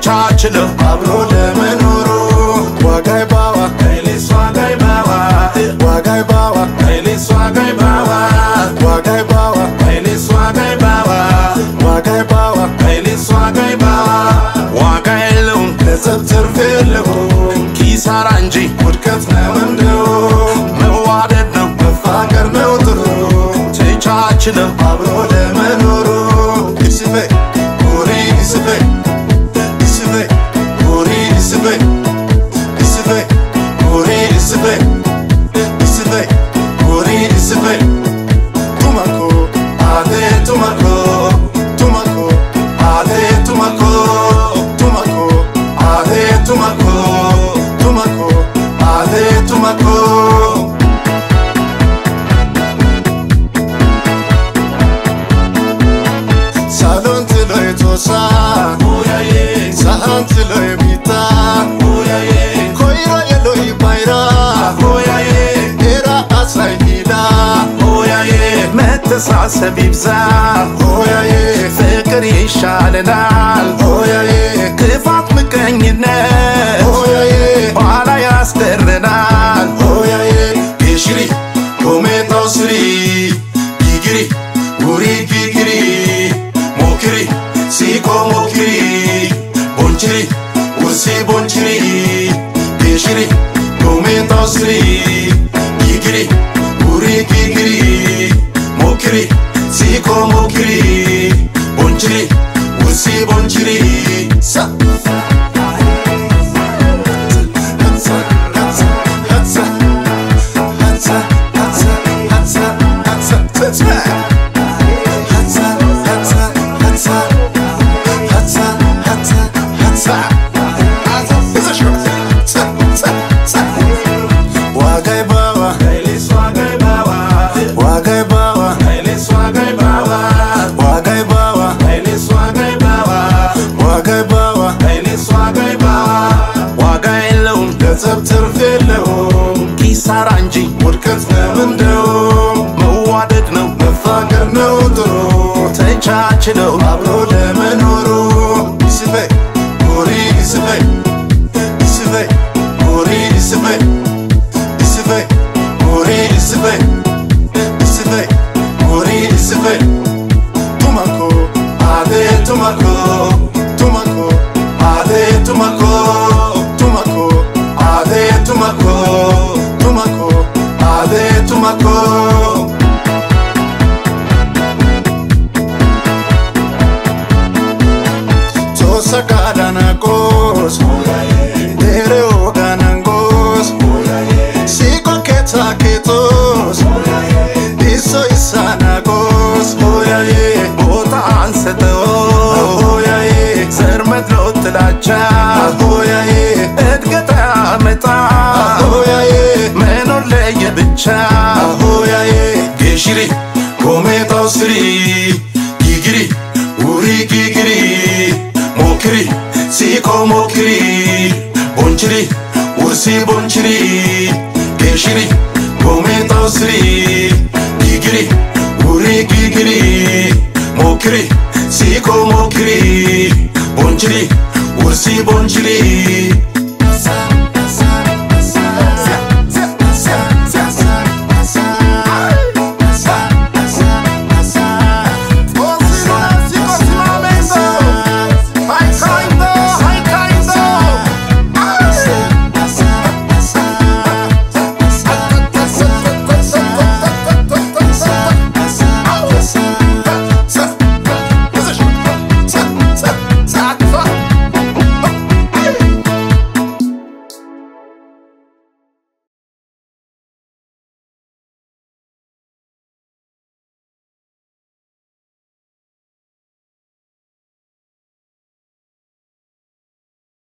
ተቻችለው አብሮ ለመኖሩ ዋጋይ ባዋ አይሌስ ዋጋይ ባዋ ዋጋይ ባዋ አይሌስ ዋጋይ ባዋ ዋጋይ ባዋ አይሌስ ዋጋይ ባዋ ዋጋይ ባዋ አይሌስ ዋጋይ ባዋ ዋጋይ ለው ለዘብተር ፈለው ኪሳራ እንጂ ውድቀት ነው እንደው መዋደድ ነው መፋቀር ነው ጥሩ ተቻችለው አብሮ ለመኖሩ ይስበይ ኦሪ ይስበይ ይስበይ ኦሪ ይስበይ ይስበይ ኦሪ ይስበይ ይስበይ ኦሪ ይስበይ ቱማኮ አዴ ቱማኮ ቱማኮ አዴ ቱማኮ ቱማኮ አዴ ቱማኮ ቱማኮ አዴ ቱማኮ salon tloy tosa oyaye sahan tloy bita oyaye koiro yeloy bayra oyaye era asayida oyaye መተሳሰብ ይብዛ oyaye ፍቅር ይሻለናል oyaye ክፋት ምቀኝነት oyaye ኋላ ያስቀረናል oyaye geshiri komento sri gigiri uri gigiri mokiri siko mokiri bonchiri ursi bonchiri geshiri komento sri gigiri uri gigiri mokiri siko mokiri bonchiri ursi bonchiri sa ዘብተር ፈለው ኪሳራ እንጂ ውድቀት ነው እንደው መዋደድ ነው መፋቀር ነው ጥሩ ተቻችለው አብሮ ለመኖሩ ይስበይ ኦሪ ይስበይ ይስበይ ኦሪ ይስበይ ይስበይ ኦሪ ይስበይ ይስበይ ኦሪ ይስበይ ቱማኮ አዴ ቱማኮ ቱማኮ አዴ ቱማኮ tumako tumako ade tumako tosa kadanakos dere oganangos siko ketsa ketos iso isanagos oyaye bota anseto oyaye sermetlo tlacha oyaye edgeta meta oyaye geshiri komento sri gigiri uri gigiri mokiri siko mokiri bonchiri ursi bonchiri geshiri komento sri gigiri uri gigiri mokiri siko mokiri bonchiri ursi bonchiri